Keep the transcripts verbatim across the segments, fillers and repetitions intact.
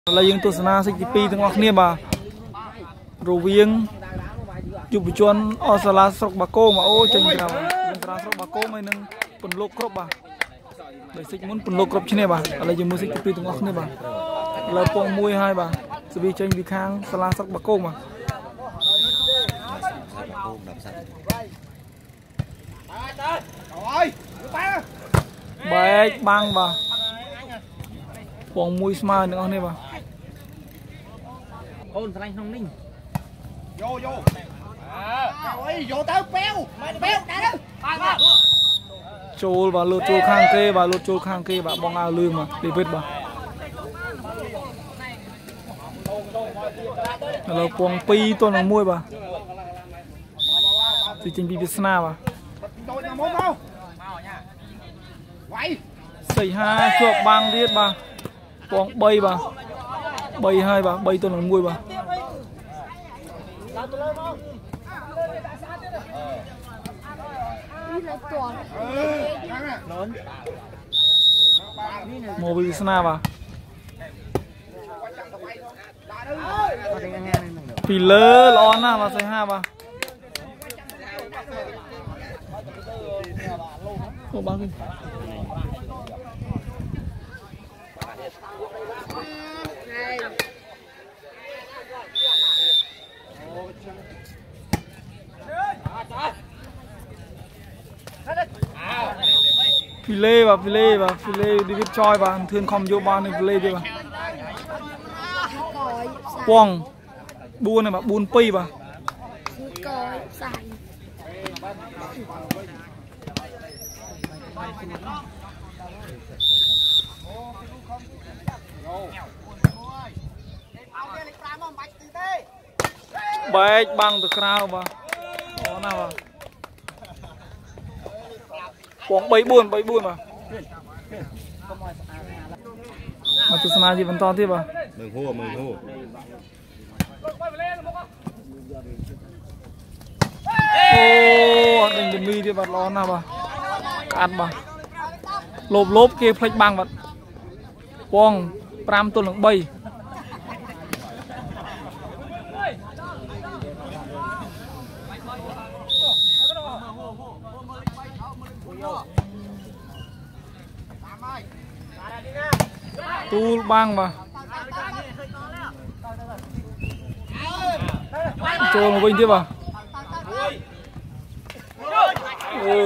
là những tuần na sinh pi từng ngọc niêm bà rồi viếng chụp chuồn ở sala sọc bạc cô mà ô chênh nào sala sọc bạc cô mấy nâng phần lô crop bà để sinh muốn phần lô crop chứ này bà là những mua sinh pi từng ngọc niêm bà là quăng mui hai bà sự bị chênh bị khang sala sọc bạc cô mà bài băng bà quăng mui smile nữa này bà ôn thành không ninh vô vô rồi vô tới béo béo đã đó trôi bà lột trôi khang kê bà lột trôi khang kê bà bong ao lương mà đi vết bà là quăng pi tôi là mui bà thì trình bị việt na bà sẩy hai chuột băng điết bà quăng bay bà bay hai bà bay tôi là mui bà mô bị na bà phi lơ lon à mà sẩy hai bà ô băng phi lê bà phi lê bà phi lê đi viết choi bà thương không vô ban này phi lê đi bà quăng buôn này bà buôn pi bà bài băng từ crowd bà đó nào bà quăng bảy buồn bảy buồn mà mà tu sana gì vẫn to tiếp bà mừng hô mừng hô ô đừng đừng mi đi bà lo nào bà ăn bà lốp lốp kia phách băng bà quăng pram tuần lượng bay tu băng mà chơi một bên tiếp à ừ.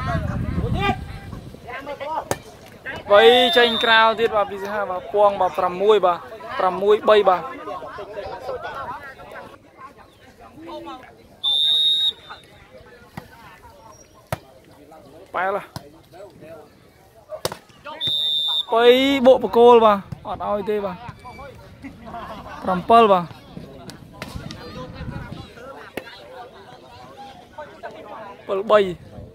Vậy tranh crowd tiếp bà bây giờ bà quăng bà pram mui bà pram mui bay bà phải là bay bộ bạc cô bà ọt oi tê bà pram pal bà pal bay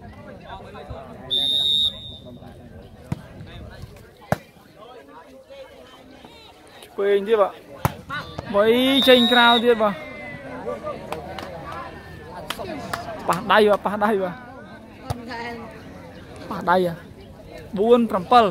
quên tiếp ạ với tranh crowd tiếp bà bà đây bà bà đây bà bà đây à buôn pram pal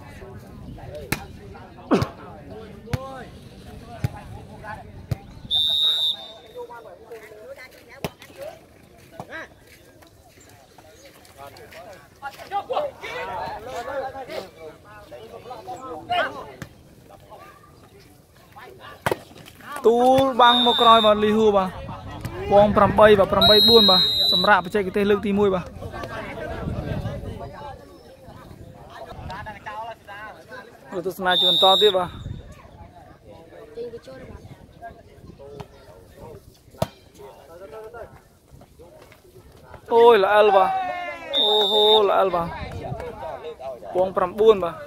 tu băng một coi vào li hưu bà quăng pram bay và pram bay buôn bà sầm rạ phải chạy cái tên lưng tí mui bà rồi tu sana chọn to tiếp bà ôi là al bà ô hô là al bà quăng pram buôn bà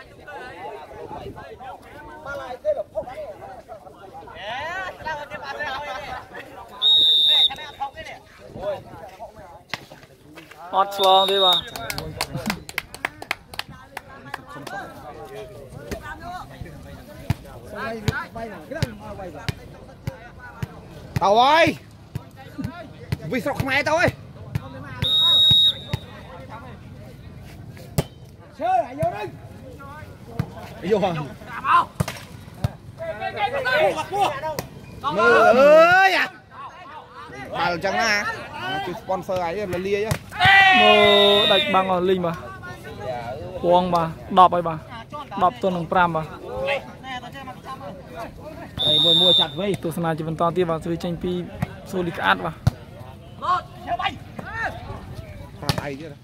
hot slong đi bà tao ơi vì sọc mẹ tao ơi chơi lại vô đi vô hả mơ ơi à bà chẳng à cái sponsor ấy là lia chứ mơ đạch băng ở linh mà quăng mà đọp ấy bà đọp tuần đồng pram mà đây mua mua chặt với tôi sang chỉ vẫn to tiếp vào tôi tranh pi số lịch át vào tay chứ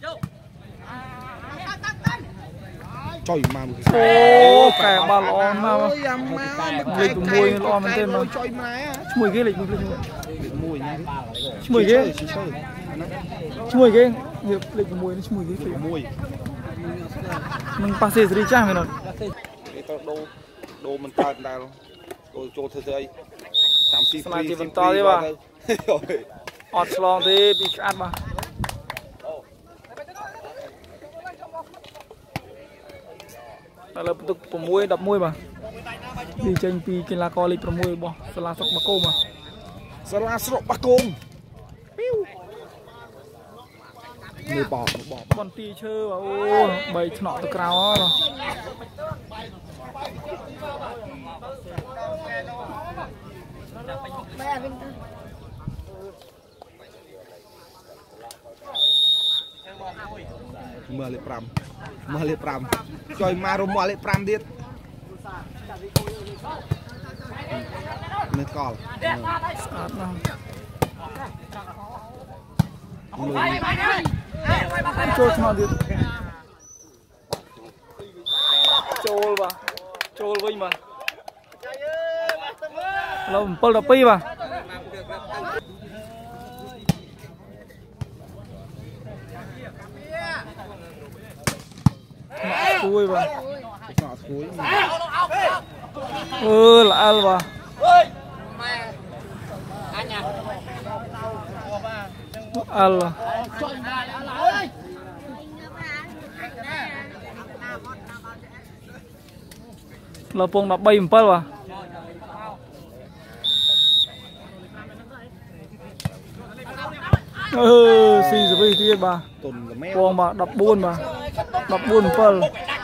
trời mà ô kẻ bà lon mà lịch mùi lon bên trên mà mùi ghê lịch mùi mùi ghê mùi ghê lịch mùi nó mùi ghê mùi mình passe rồi cha mày nó đồ đồ mình cao đào đồ cho thưa thưa ấy sắm xí mà chỉ vẫn to thế bà ọt lon thế bị át mà là tục phẩm muối đập muối mà đi tranh pi cái lá co lịch phẩm muối bỏ sala sọc bạc mà sala sọc bạc công người bỏ bỏ bọn ti chơi mà ô bầy nọ từ cào á mưa lệ pram mưa lệ pram chơi mà rồi mưa lệ pram điết nên cò trôi mà điết trôi mà trôi với mà lâu pol đập pi mà cùi mà ừ là al mà al là pong đập bay một mà ừ xì rồi bây giờ bà pong mà đập buôn mà đập buôn pal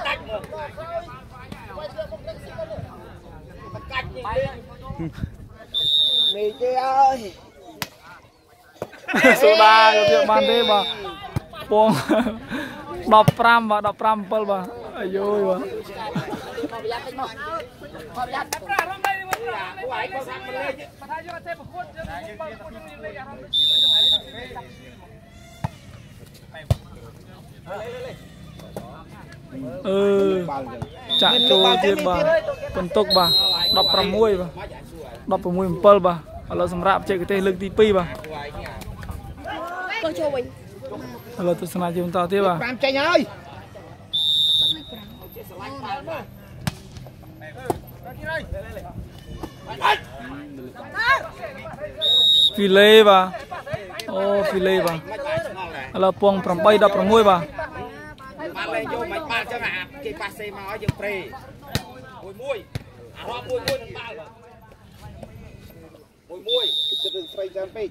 mày chơi ơi soda cho việc ban thế mà pong đập pram mà đập pram pal mà ai ơi mà ừ chạm trôi tiếp bà phần tục bà đập pram muối bà đập pram muối pal bà là sầm rạp chạy cái tay lực tí pi bà là tôi sang chỉ tao tiếp bà pram chạy ơi phi lê bà ô phi lê bà là pong pram bay đập pram muối bà bạn lên vô mày ba cho ngà cái passe mà ở dựng pre mùi mùi à ho mùi mùi nó bao rồi mùi mùi cái đừng spray ra pe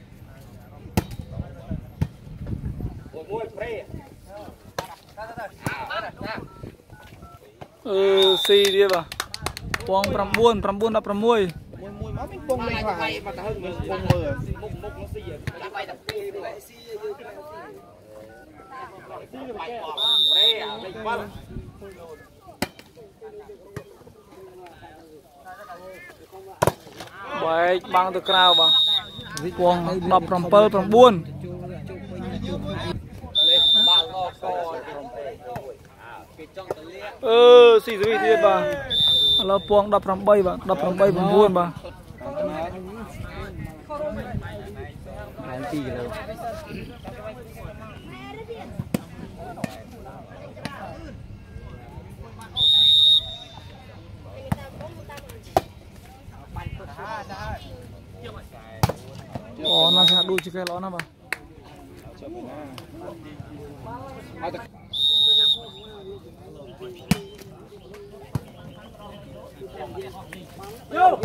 mùi mùi pre ừ xì đi bà pong pram buôn pram buôn đập pram muối mùi mùi máu mình pong lên hoài mà ta hơn mình pong mờ mục mục nó xì rồi đập bay đập pe đi lại xì baik bang từ cào bà quăng đập pram pal pram buôn ừ xì rồi đi bà là quăng đập pram bay bà đập pram bay pram buôn bà oh nasi aduh jika lo apa yo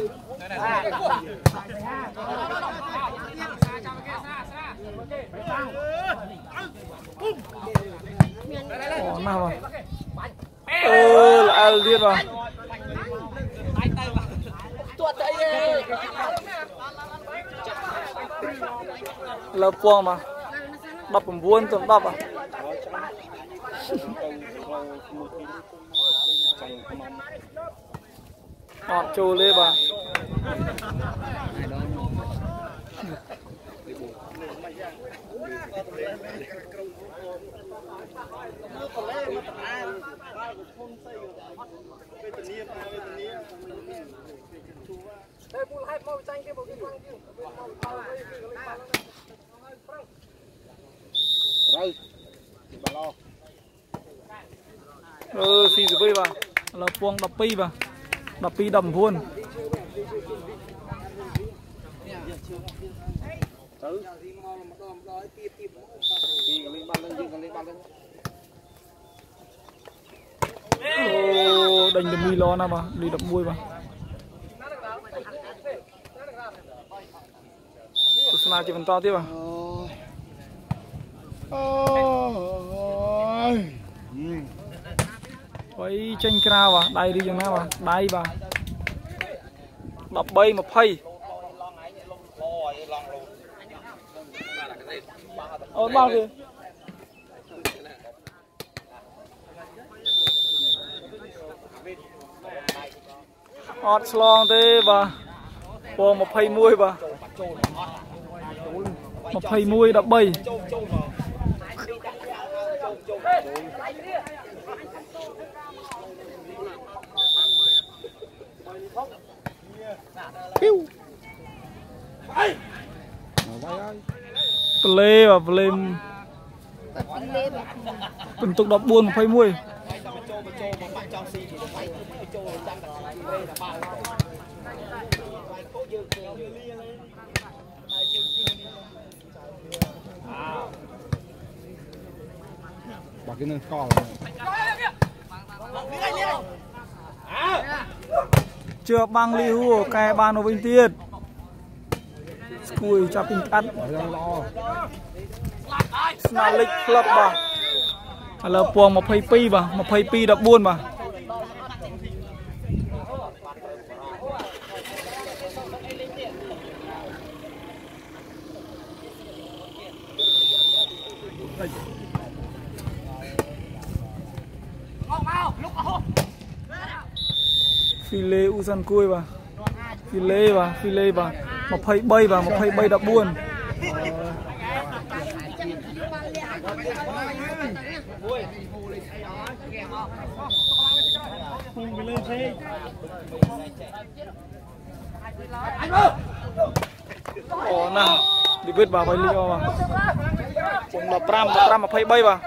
oh nah apa oh al dia bah lơ quang mà đập bằng vuông tuần đập à họ trôi lên bà ừ xì rồi bà là quang đập pi bà đập pi đầm vuông ô đánh đầm mi lo nào mà đi đập mui mà Sna chỉ vẫn to tiếp à với tranh cao à đây đi chừng nào à đây bà đập bay một phay ôi bao kìa ọt slong thế bà bò một phay muôi bà một phay muôi đập bay play và play từng tục đập buồn một phay muôi bà cái này co chưa băng li hùa cái ban ở bên tiền cùi chắp bình cắt là lịch club bà là buông một phay pi bà một phay pi đập buôn bà phi lê usan cùi bà phi lê bà phi lê bà một phay bay bà một phay bay đập buôn ồ nào đi biết bà bay liêu bà cùng đập ram đập ram một phay bay bà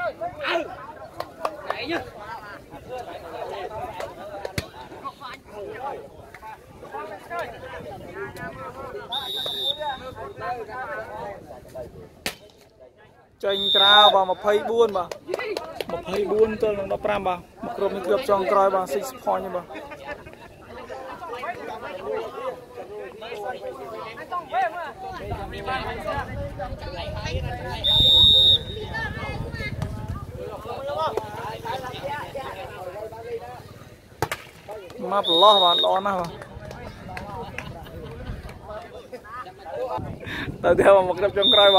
tranh cao bà một phay buôn bà một phay buôn tôi đập ram bà một cột một cột tròn còi bà six point nha bà mà lo bà lo nào bà tao theo một cột tròn còi bà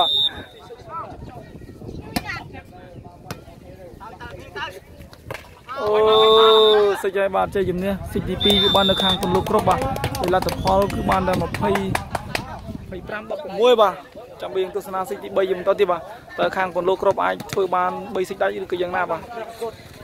ô xây chơi bàn chơi giùm nha xê đê pê của ban được hàng phần lục rốc bà đây là tập phó của ban là một phay phay pram đập môi bà trong biên tôi sẽ xê đê pê giùm tao tiếp bà tới hàng phần lục rốc ai thôi ban bay xích đáy được cái dạng nào bà